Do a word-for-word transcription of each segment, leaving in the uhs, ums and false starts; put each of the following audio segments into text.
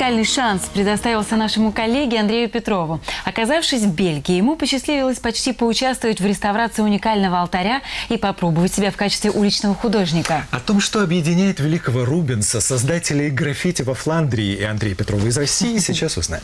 уникальный шанс предоставился нашему коллеге Андрею Петрову. Оказавшись в Бельгии, ему посчастливилось почти поучаствовать в реставрации уникального алтаря и попробовать себя в качестве уличного художника. О том, что объединяет великого Рубенса, создателей граффити во Фландрии, и Андрея Петрова из России, сейчас узнаем.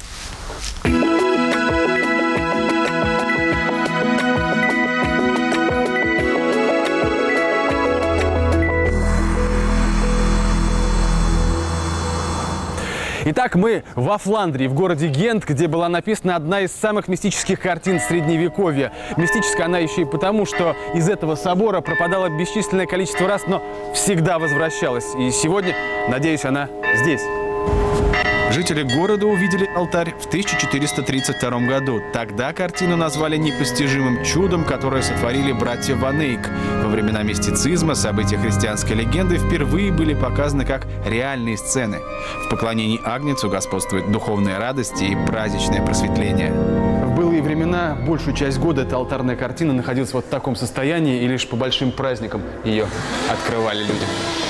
Итак, мы во Фландрии, в городе Гент, где была написана одна из самых мистических картин Средневековья. Мистическая она еще и потому, что из этого собора пропадала бесчисленное количество раз, но всегда возвращалась. И сегодня, надеюсь, она здесь. Жители города увидели алтарь в тысяча четыреста тридцать втором году. Тогда картину назвали непостижимым чудом, которое сотворили братья Ван Эйк. Во времена мистицизма события христианской легенды впервые были показаны как реальные сцены. В поклонении Агнцу господствует духовная радость и праздничное просветление. В былые времена большую часть года эта алтарная картина находилась вот в таком состоянии, и лишь по большим праздникам ее открывали люди.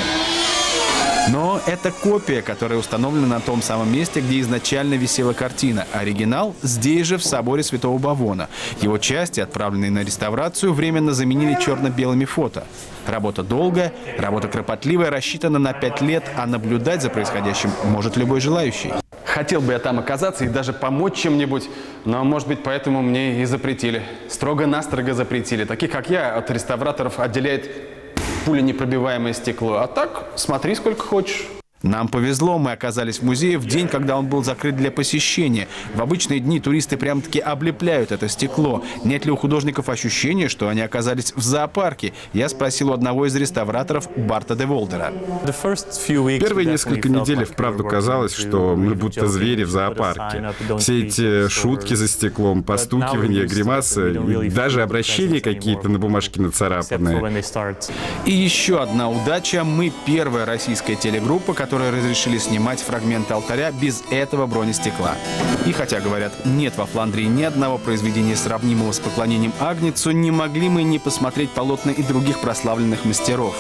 Но это копия, которая установлена на том самом месте, где изначально висела картина. Оригинал здесь же, в соборе Святого Бавона. Его части, отправленные на реставрацию, временно заменили черно-белыми фото. Работа долгая, работа кропотливая, рассчитана на пять лет, а наблюдать за происходящим может любой желающий. Хотел бы я там оказаться и даже помочь чем-нибудь, но, может быть, поэтому мне и запретили. Строго-настрого запретили. Таких, как я, от реставраторов отделяет пуленепробиваемое стекло. А так, смотри сколько хочешь. Нам повезло, мы оказались в музее в день, когда он был закрыт для посещения. В обычные дни туристы прям-таки облепляют это стекло. Нет ли у художников ощущения, что они оказались в зоопарке? Я спросил у одного из реставраторов Барта де Волдера. Первые несколько недель вправду казалось, что мы будто звери в зоопарке. Все эти шутки за стеклом, постукивания, гримасы, и даже обращения какие-то на бумажке нацарапанные. И еще одна удача. Мы первая российская телегруппа, которая которые разрешили снимать фрагменты алтаря без этого бронестекла. И хотя, говорят, нет во Фландрии ни одного произведения, сравнимого с поклонением Агнцу, не могли мы не посмотреть полотна и других прославленных мастеров.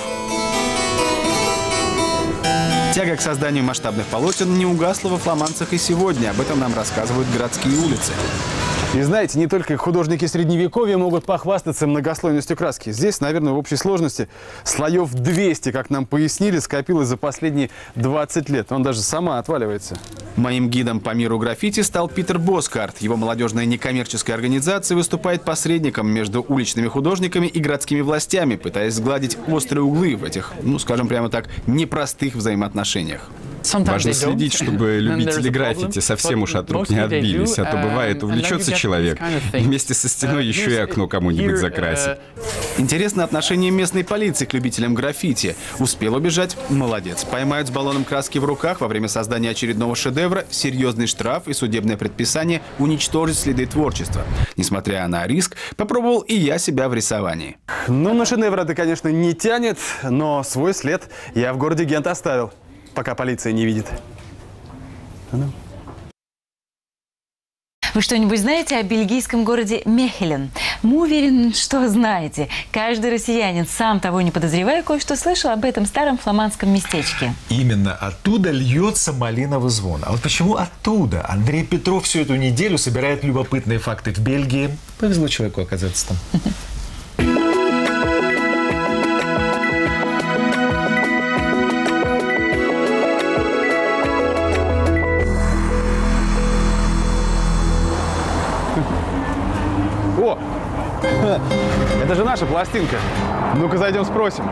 Тяга к созданию масштабных полотен не угасла во фламандцах и сегодня. Об этом нам рассказывают городские улицы. И знаете, не только художники Средневековья могут похвастаться многослойностью краски. Здесь, наверное, в общей сложности слоев двести, как нам пояснили, скопилось за последние двадцать лет. Он даже сама отваливается. Моим гидом по миру граффити стал Питер Боскарт. Его молодежная некоммерческая организация выступает посредником между уличными художниками и городскими властями, пытаясь сгладить острые углы в этих, ну, скажем прямо так, непростых взаимоотношениях. Важно следить, чтобы любители граффити совсем уж от рук не отбились, а то бывает, увлечется человек, и вместе со стеной еще и окно кому-нибудь закрасит. Интересно отношение местной полиции к любителям граффити. Успел убежать? Молодец. Поймают с баллоном краски в руках во время создания очередного шедевра, серьезный штраф и судебное предписание уничтожить следы творчества. Несмотря на риск, попробовал и я себя в рисовании. Ну, на шедевр это, конечно, не тянет, но свой след я в городе Гент оставил. Пока полиция не видит. Вы что-нибудь знаете о бельгийском городе Мехелен? Мы уверены, что знаете. Каждый россиянин, сам того не подозревая, кое-что слышал об этом старом фламандском местечке. Именно оттуда льется малиновый звон. А вот почему оттуда? Андрей Петров всю эту неделю собирает любопытные факты в Бельгии. Повезло человеку оказаться там. О! Это же наша пластинка. Ну-ка зайдем спросим.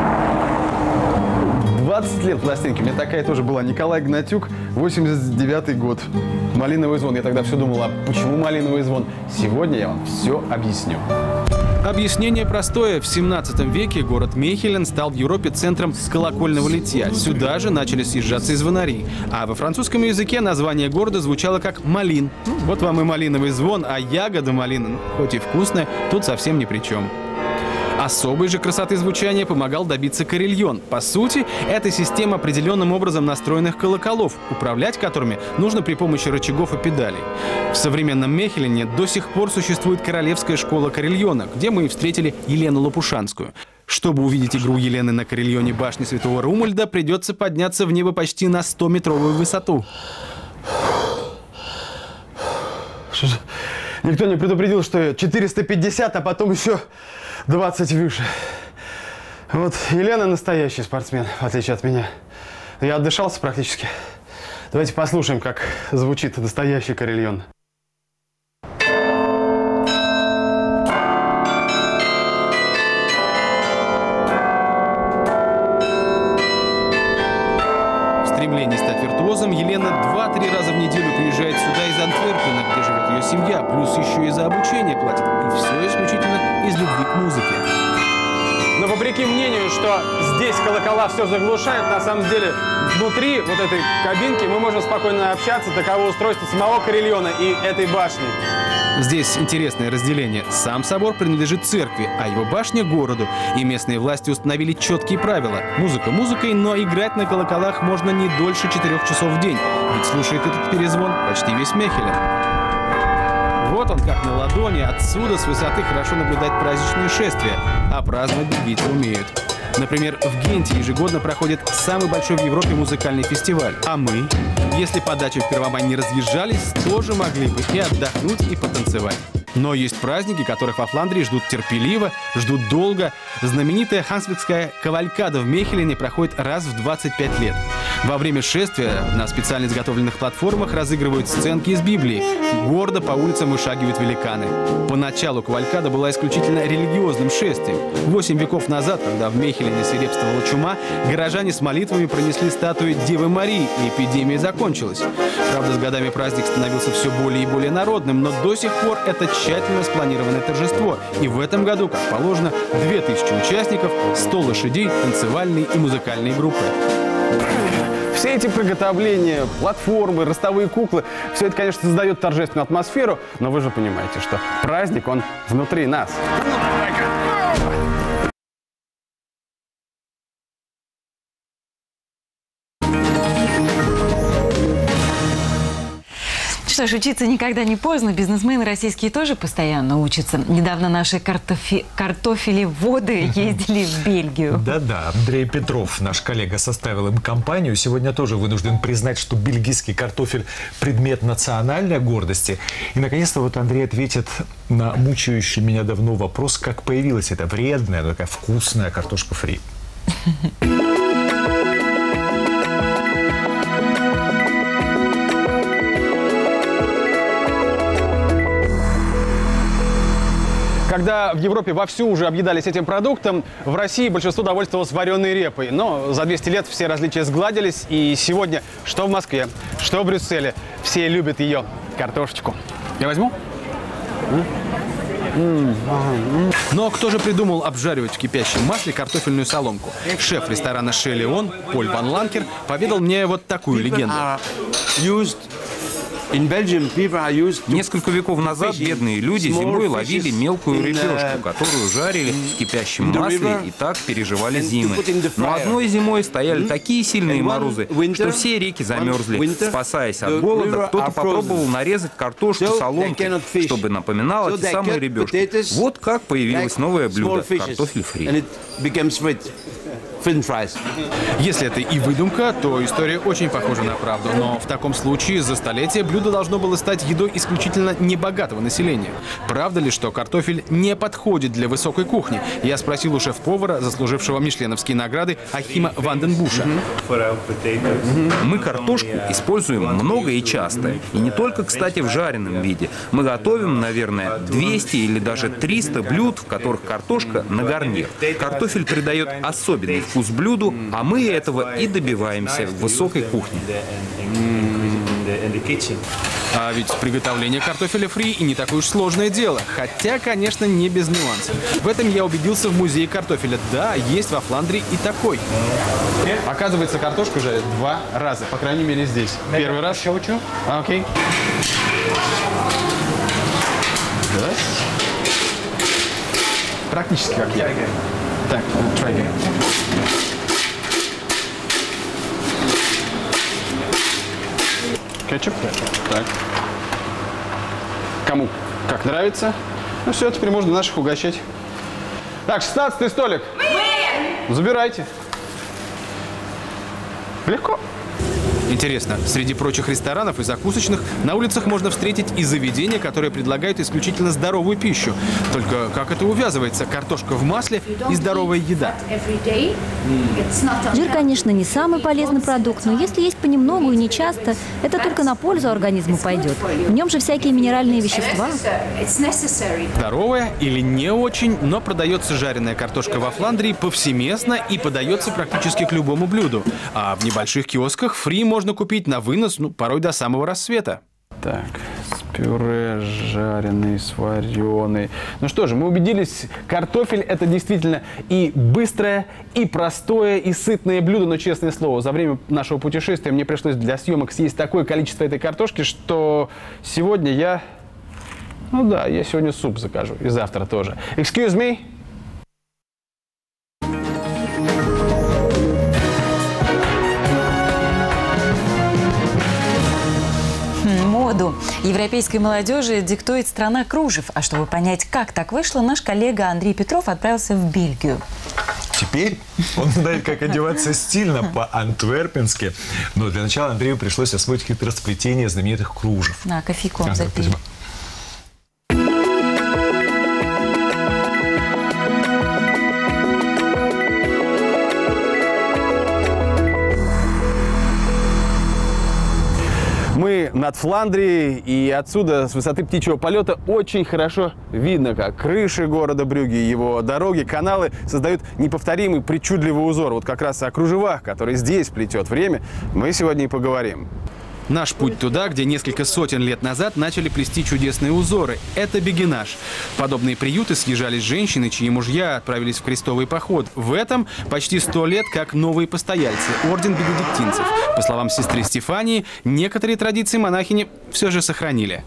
двадцать лет пластинки. У меня такая тоже была. Николай Гнатюк, восемьдесят девятый год. Малиновый звон. Я тогда все думал, а почему малиновый звон? Сегодня я вам все объясню. Объяснение простое. В семнадцатом веке город Мехелен стал в Европе центром колокольного литья. Сюда же начали съезжаться и звонари. А во французском языке название города звучало как «Малин». Вот вам и малиновый звон, а ягода малины, хоть и вкусная, тут совсем ни при чем. Особой же красоты звучания помогал добиться карельон. По сути, это система определенным образом настроенных колоколов, управлять которыми нужно при помощи рычагов и педалей. В современном Мехелене до сих пор существует королевская школа карельона, где мы и встретили Елену Лопушанскую. Чтобы увидеть игру Елены на карельоне башни Святого Румульда, придется подняться в небо почти на стометровую высоту. Что же? Никто не предупредил, что четыреста пятьдесят, а потом еще двадцать выше. Вот Елена настоящий спортсмен, в отличие от меня. Я отдышался практически. Давайте послушаем, как звучит настоящий карельон. В стремлении стать виртуозом Елена два-три раза в неделю приезжает сюда из Антверпена, где живет ее семья, плюс еще и за обучение платит. И все исключительно из любви к музыке. Но вопреки мнению, что здесь колокола все заглушают, на самом деле внутри вот этой кабинки мы можем спокойно общаться. Таково устройство самого карельона и этой башни. Здесь интересное разделение. Сам собор принадлежит церкви, а его башня – городу. И местные власти установили четкие правила. Музыка музыкой, но играть на колоколах можно не дольше четырех часов в день. Ведь слушает этот перезвон почти весь Мехелен. Вот он как на ладони, отсюда с высоты хорошо наблюдать праздничные шествия, а праздновать бельгийцы умеют. Например, в Генте ежегодно проходит самый большой в Европе музыкальный фестиваль. А мы, если по дачам в Первомай не разъезжались, тоже могли бы и отдохнуть, и потанцевать. Но есть праздники, которых во Фландрии ждут терпеливо, ждут долго. Знаменитая хансвикская кавалькада в Мехелене проходит раз в двадцать пять лет. Во время шествия на специально изготовленных платформах разыгрывают сценки из Библии. Гордо по улицам вышагивают великаны. Поначалу кавалькада была исключительно религиозным шествием. Восемь веков назад, когда в Мехелене свирепствовала чума, горожане с молитвами пронесли статую Девы Марии, и эпидемия закончилась. Правда, с годами праздник становился все более и более народным, но до сих пор это тщательно спланированное торжество. И в этом году, как положено, две тысячи участников, сто лошадей, танцевальные и музыкальные группы. Все эти приготовления, платформы, ростовые куклы, все это, конечно, создает торжественную атмосферу, но вы же понимаете, что праздник, он внутри нас. Что ж, учиться никогда не поздно. Бизнесмены российские тоже постоянно учатся. Недавно наши картофи... картофелеводы ездили в Бельгию. Да-да, Андрей Петров, наш коллега, составил им компанию. Сегодня тоже вынужден признать, что бельгийский картофель – предмет национальной гордости. И, наконец-то, вот Андрей ответит на мучающий меня давно вопрос, как появилась эта вредная, такая вкусная картошка фри. Когда в Европе вовсю уже объедались этим продуктом, в России большинство довольствовалось вареной репой. Но за двести лет все различия сгладились, и сегодня, что в Москве, что в Брюсселе, все любят ее, картошечку. Я возьму? Но кто же придумал обжаривать в кипящем масле картофельную соломку? Шеф ресторана «Шелеон» Поль Ван Ланкер поведал мне вот такую легенду. Несколько веков назад бедные люди зимой ловили мелкую рыбешку, которую жарили в кипящем масле и так переживали зимы. Но одной зимой стояли такие сильные морозы, что все реки замерзли. Спасаясь от голода, кто-то попробовал нарезать картошку соломкой, чтобы напоминало те самые рыбешки. Вот как появилось новое блюдо – картофель фри. Если это и выдумка, то история очень похожа на правду. Но в таком случае за столетие блюдо должно было стать едой исключительно небогатого населения. Правда ли, что картофель не подходит для высокой кухни? Я спросил у шеф-повара, заслужившего мишленовские награды, Ахима Ванденбуша. Мы картошку используем много и часто. И не только, кстати, в жареном виде. Мы готовим, наверное, двести или даже триста блюд, в которых картошка на гарнир. Картофель придает особенный вкус блюду, а мы этого и добиваемся в высокой кухне. А ведь приготовление картофеля фри и не такое уж сложное дело. Хотя, конечно, не без нюансов. В этом я убедился в музее картофеля. Да, есть во Фландрии и такой. Оказывается, картошку жарят два раза, по крайней мере здесь. Первый раз. Окей. Практически как я. Так, try again. Кетчуп? Так. Кому как нравится. Ну все, теперь можно наших угощать. Так, шестнадцатый столик. Мы! Забирайте. Легко. Интересно, среди прочих ресторанов и закусочных на улицах можно встретить и заведения, которые предлагают исключительно здоровую пищу. Только как это увязывается? Картошка в масле и здоровая еда. Жир, конечно, не самый полезный продукт, но если есть понемногу и не часто, это только на пользу организму пойдет. В нем же всякие минеральные вещества. Здоровая или не очень, но продается жареная картошка во Фландрии повсеместно и подается практически к любому блюду. А в небольших киосках фри можно купить на вынос, ну, порой до самого рассвета. Так, с пюре, жареный, с вареный. Ну что же, мы убедились, картофель – это действительно и быстрое, и простое, и сытное блюдо. Но, честное слово, за время нашего путешествия мне пришлось для съемок съесть такое количество этой картошки, что сегодня я… Ну да, я сегодня суп закажу. И завтра тоже. Excuse me? Моду европейской молодежи диктует страна кружев. А чтобы понять, как так вышло, наш коллега Андрей Петров отправился в Бельгию. Теперь он знает, как одеваться стильно по-антверпенски. Но для начала Андрею пришлось освоить хитросплетение знаменитых кружев. На кофейку он запил. Мы над Фландрией, и отсюда, с высоты птичьего полета, очень хорошо видно, как крыши города Брюгге, его дороги, каналы создают неповторимый, причудливый узор. Вот как раз о кружевах, которые здесь плетет время, мы сегодня и поговорим. Наш путь туда, где несколько сотен лет назад начали плести чудесные узоры. Это бегинаж. В подобные приюты съезжались женщины, чьи мужья отправились в крестовый поход. В этом почти сто лет как новые постояльцы, орден бенедиктинцев. По словам сестры Стефании, некоторые традиции монахини все же сохранили.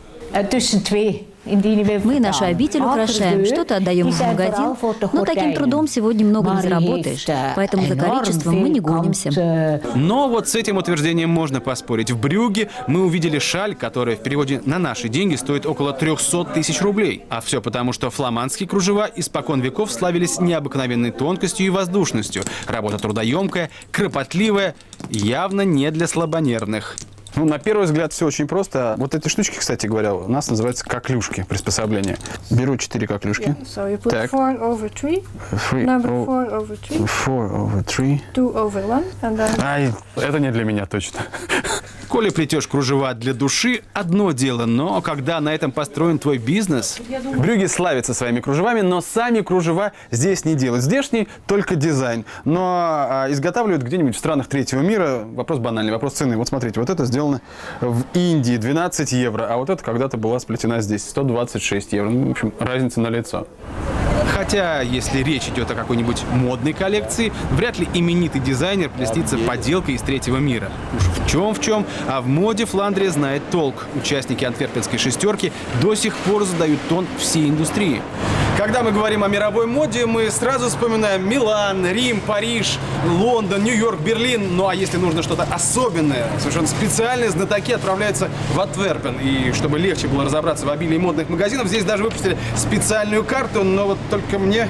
Мы нашу обитель украшаем, что-то отдаем в магазин, но таким трудом сегодня много не заработаешь, поэтому за количеством мы не гонимся. Но вот с этим утверждением можно поспорить. В Брюгге мы увидели шаль, которая в переводе на наши деньги стоит около трёхсот тысяч рублей. А все потому, что фламандские кружева испокон веков славились необыкновенной тонкостью и воздушностью. Работа трудоемкая, кропотливая, явно не для слабонервных. Ну, на первый взгляд все очень просто. Вот эти штучки, кстати говоря, у нас называются коклюшки, приспособления. Беру четыре коклюшки. Yeah, so you put так. four over three, Three number o- four over three, four over three. two over one, and then... Ай, это не для меня точно. Коли плетешь кружева для души, одно дело, но когда на этом построен твой бизнес… Брюгге славится своими кружевами, но сами кружева здесь не делают. Здешний только дизайн, но а, изготавливают где-нибудь в странах третьего мира. Вопрос банальный, вопрос цены. Вот смотрите, вот это сделано в Индии двенадцать евро, а вот это когда-то была сплетена здесь сто двадцать шесть евро. Ну, в общем, разница налицо. Хотя, если речь идет о какой-нибудь модной коллекции, вряд ли именитый дизайнер плестится подделкой из третьего мира. Уж в чем в чем, а в моде Фландрия знает толк. Участники антверпенской шестерки до сих пор задают тон всей индустрии. Когда мы говорим о мировой моде, мы сразу вспоминаем Милан, Рим, Париж, Лондон, Нью-Йорк, Берлин. Ну а если нужно что-то особенное, совершенно специальные знатоки отправляются в Антверпен. И чтобы легче было разобраться в обилии модных магазинов, здесь даже выпустили специальную карту, но вот только мне...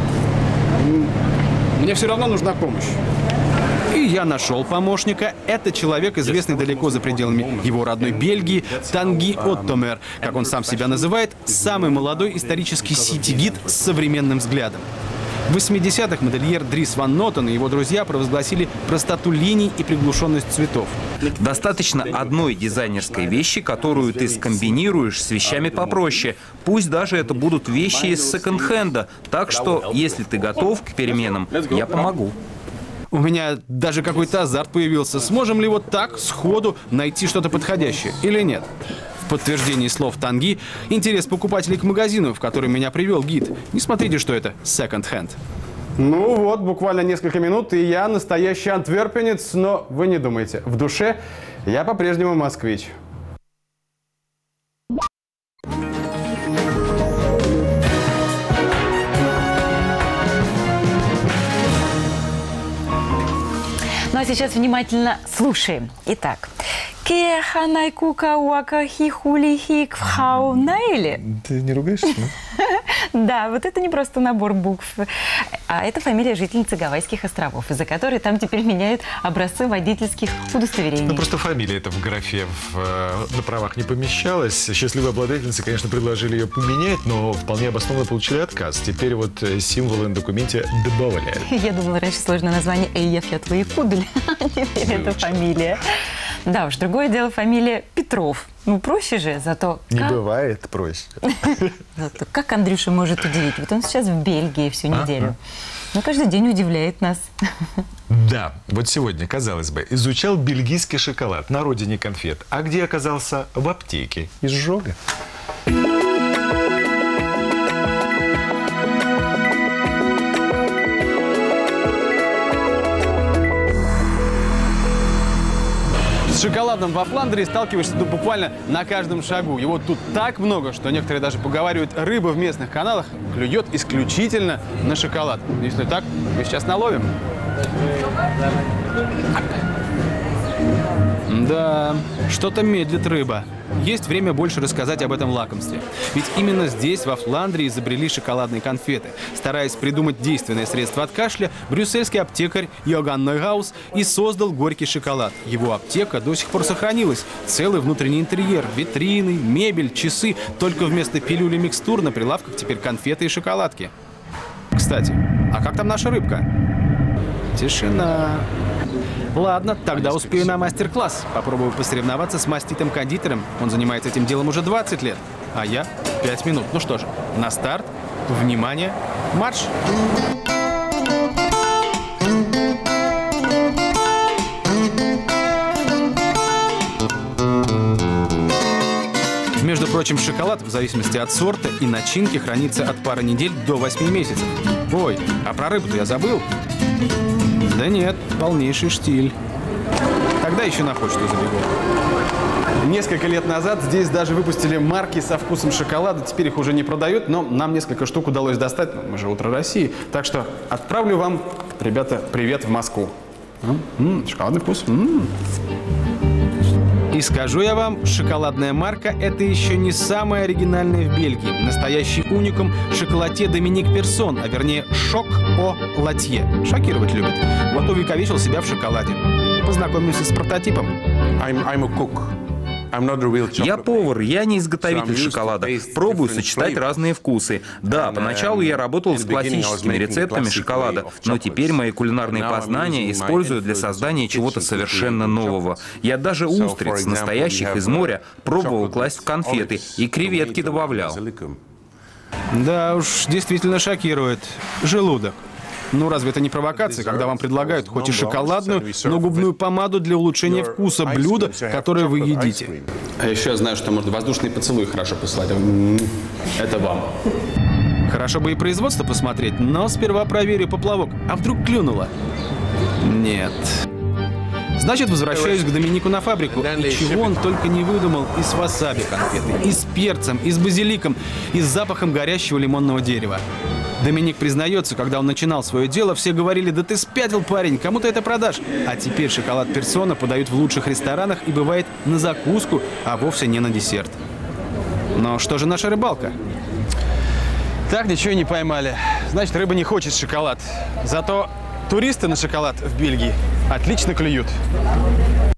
Мне все равно нужна помощь. И я нашел помощника. Это человек, известный далеко за пределами его родной Бельгии, Танги Оттомер, как он сам себя называет, самый молодой исторический сити-гид с современным взглядом. В восьмидесятых модельер Дрис Ван Нотен и его друзья провозгласили простоту линий и приглушенность цветов. Достаточно одной дизайнерской вещи, которую ты скомбинируешь с вещами попроще. Пусть даже это будут вещи из секонд-хенда. Так что, если ты готов к переменам, я помогу. У меня даже какой-то азарт появился. Сможем ли вот так, сходу, найти что-то подходящее или нет? В подтверждении слов Танги, интерес покупателей к магазину, в который меня привел гид. Не смотрите, что это секонд-хенд. Ну вот, буквально несколько минут, и я настоящий антверпенец, но вы не думайте, в душе я по-прежнему москвич. Ну а сейчас внимательно слушаем. Итак, Кеханайкука уакахихулихик вхаунайли. Ты не ругаешься? Да, вот это не просто набор букв, а это фамилия жительницы Гавайских островов, из-за которой там теперь меняют образцы водительских удостоверений. Ну, просто фамилия эта в графе в, на правах не помещалась. Счастливые обладательницы, конечно, предложили ее поменять, но вполне обоснованно получили отказ. Теперь вот символы на документе добавляют. Я думала, раньше сложное название «Эйеф, я твои кудель», а теперь это фамилия. Да уж, другое дело фамилия Петров. Ну, проще же, зато... Не как... бывает проще. Зато как Андрюша может удивить? Вот он сейчас в Бельгии всю неделю. Но каждый день удивляет нас. Да, вот сегодня, казалось бы, изучал бельгийский шоколад на родине конфет. А где оказался? В аптеке. Изжога. С шоколадом во Фландрии сталкиваешься ну, буквально на каждом шагу. Его тут так много, что некоторые даже поговаривают, рыба в местных каналах клюет исключительно на шоколад. Если так, мы сейчас наловим. Да, что-то медлит рыба. Есть время больше рассказать об этом лакомстве. Ведь именно здесь, во Фландрии, изобрели шоколадные конфеты. Стараясь придумать действенное средство от кашля, брюссельский аптекарь Йоган Нойгаус и создал горький шоколад. Его аптека до сих пор сохранилась. Целый внутренний интерьер, витрины, мебель, часы. Только вместо пилюль и микстур на прилавках теперь конфеты и шоколадки. Кстати, а как там наша рыбка? Тишина. Ладно, тогда успею на мастер-класс. Попробую посоревноваться с маститым кондитером. Он занимается этим делом уже двадцать лет. А я пять минут. Ну что же, на старт. Внимание, марш! Между прочим, шоколад, в зависимости от сорта и начинки, хранится от пары недель до восьми месяцев. Ой, а про рыбу-то я забыл. Да нет, полнейший штиль. Тогда еще на почту забегу. Несколько лет назад здесь даже выпустили марки со вкусом шоколада. Теперь их уже не продают, но нам несколько штук удалось достать. Мы же «Утро России». Так что отправлю вам, ребята, привет в Москву. М-м, шоколадный вкус. М-м. И скажу я вам, шоколадная марка – это еще не самая оригинальная в Бельгии. Настоящий уникум – шоколатье Доминик Персон, а вернее шок-о-латье. Шокировать любит. Вот увековечил себя в шоколаде. Познакомился с прототипом. I'm, I'm a cook. Я повар, я не изготовитель шоколада. Пробую сочетать разные вкусы. Да, поначалу я работал с классическими рецептами шоколада, но теперь мои кулинарные познания использую для создания чего-то совершенно нового. Я даже устриц, настоящих из моря, пробовал класть в конфеты и креветки добавлял. Да уж, действительно шокирует. Желудок. Ну разве это не провокация, когда вам предлагают хоть и шоколадную, но губную помаду для улучшения вкуса блюда, которое вы едите? А еще я знаю, что можно воздушные поцелуи хорошо посылать. Это вам. Хорошо бы и производство посмотреть, но сперва проверю поплавок. А вдруг клюнуло? Нет. Значит, возвращаюсь к Доминику на фабрику. И чего он только не выдумал: и с васаби конфеты, и с перцем, и с базиликом, и с запахом горящего лимонного дерева. Доминик признается, когда он начинал свое дело, все говорили: да ты спятил, парень, кому ты это продашь? А теперь шоколад Персона подают в лучших ресторанах и бывает на закуску, а вовсе не на десерт. Но что же наша рыбалка? Так ничего не поймали. Значит, рыба не хочет шоколад. Зато туристы на шоколад в Бельгии отлично клюют.